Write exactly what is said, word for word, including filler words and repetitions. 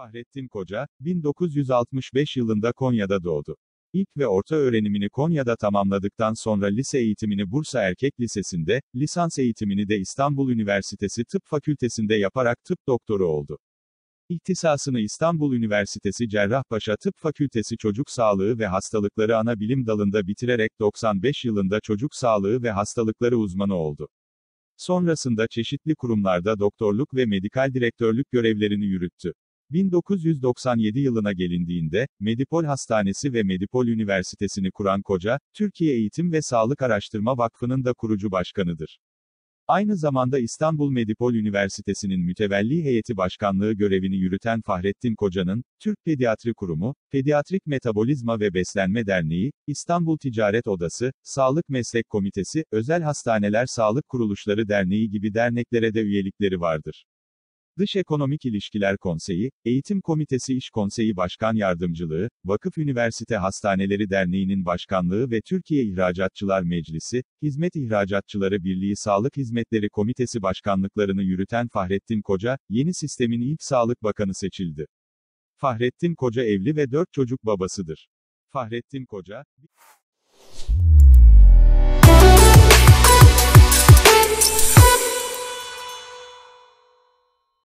Fahrettin Koca, bin dokuz yüz altmış beş yılında Konya'da doğdu. İlk ve orta öğrenimini Konya'da tamamladıktan sonra lise eğitimini Bursa Erkek Lisesi'nde, lisans eğitimini de İstanbul Üniversitesi Tıp Fakültesi'nde yaparak tıp doktoru oldu. İhtisasını İstanbul Üniversitesi Cerrahpaşa Tıp Fakültesi Çocuk Sağlığı ve Hastalıkları Anabilim dalında bitirerek doksan beş yılında çocuk sağlığı ve hastalıkları uzmanı oldu. Sonrasında çeşitli kurumlarda doktorluk ve medikal direktörlük görevlerini yürüttü. bin dokuz yüz doksan yedi yılına gelindiğinde, Medipol Hastanesi ve Medipol Üniversitesi'ni kuran Koca, Türkiye Eğitim ve Sağlık Araştırma Vakfı'nın da kurucu başkanıdır. Aynı zamanda İstanbul Medipol Üniversitesi'nin mütevelli heyeti başkanlığı görevini yürüten Fahrettin Koca'nın, Türk Pediatri Kurumu, Pediatrik Metabolizma ve Beslenme Derneği, İstanbul Ticaret Odası, Sağlık Meslek Komitesi, Özel Hastaneler Sağlık Kuruluşları Derneği gibi derneklere de üyelikleri vardır. Dış Ekonomik İlişkiler Konseyi, Eğitim Komitesi İş Konseyi Başkan Yardımcılığı, Vakıf Üniversite Hastaneleri Derneği'nin başkanlığı ve Türkiye İhracatçılar Meclisi, Hizmet İhracatçıları Birliği Sağlık Hizmetleri Komitesi başkanlıklarını yürüten Fahrettin Koca, yeni sistemin ilk Sağlık Bakanı seçildi. Fahrettin Koca evli ve dört çocuk babasıdır. Fahrettin Koca